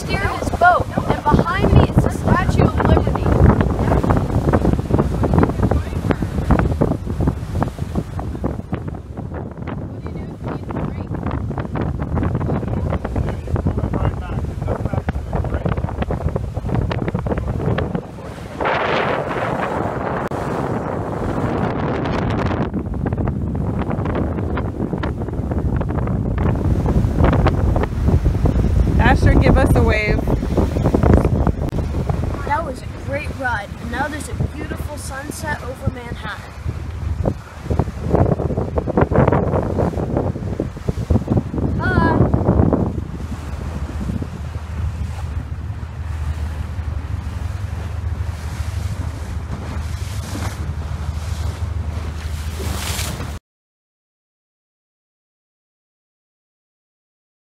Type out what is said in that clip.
steered his boat, and behind me is the Statue of Liberty. Give us a wave. That was a great ride, and now there's a beautiful sunset over Manhattan.